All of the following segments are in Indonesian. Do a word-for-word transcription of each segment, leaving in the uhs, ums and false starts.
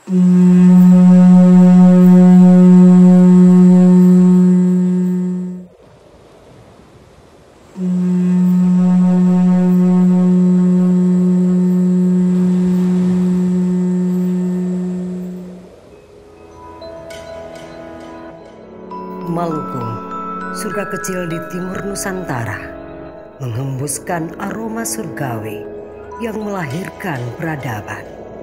Maluku, surga kecil di timur Nusantara, menghembuskan aroma surgawi yang melahirkan peradaban.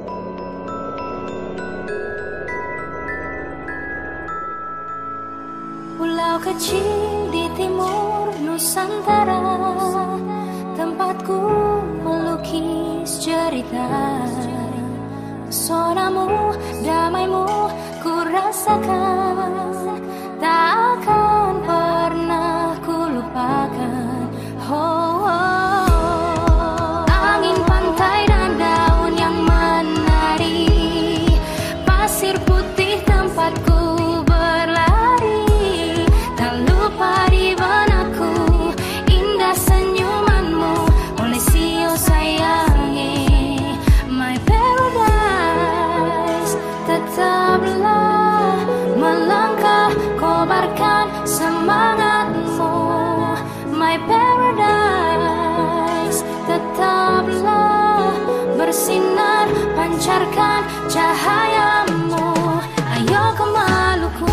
Pulau kecil di timur Nusantara, tempatku melukis cerita. Pesonamu, damaimu ku rasakan, tak akan pernah ku lupakan. Oh, oh. Angin pantai dan daun yang menari, pasir putih tempatku berlari. Tak lupa di benakku indah senyumanmu, oleh sio sayangi. My paradise, tetaplah melangkah, kobarkan semangatmu. My paradise, tetaplah bersinar, pancarkan cahayamu. Ayo ke Maluku.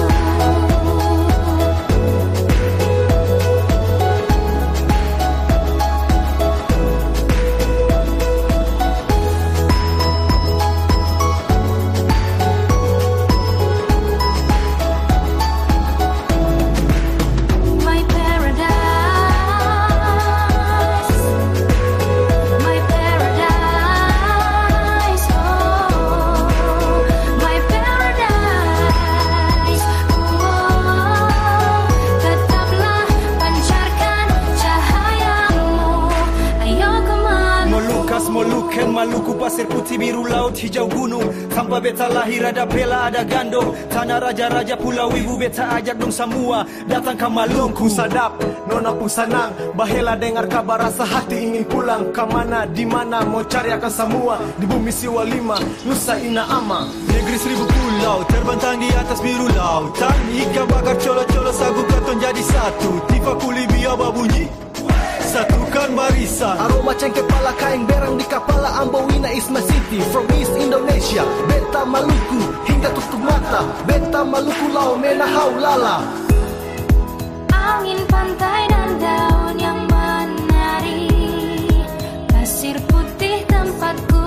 Maluku, pasir putih, biru laut, hijau gunung. Tanpa beta lahir ada Bela, ada Gando. Tanah raja-raja, pulau ibu beta ajak dong semua datang ke Maluku. Sadap, nona pun senang. Bahela dengar kabar, rasa hati ingin pulang. Kamana, dimana, mau cari akan semua. Di bumi Siwa lima, Nusa Ina Ama. Negeri seribu pulau, terbentang di atas biru lautan. Ikan bakar colo-colo, sagu karton jadi satu. Tifa kuli biar bunyi, satukan barisan. Aroma cengkeh pala, kain berang di kepala. Ambowina is my city, from East Indonesia. Beta Maluku, hingga tutup mata. Beta Maluku, lau mena haulala. Angin pantai dan daun yang menari, pasir putih tempatku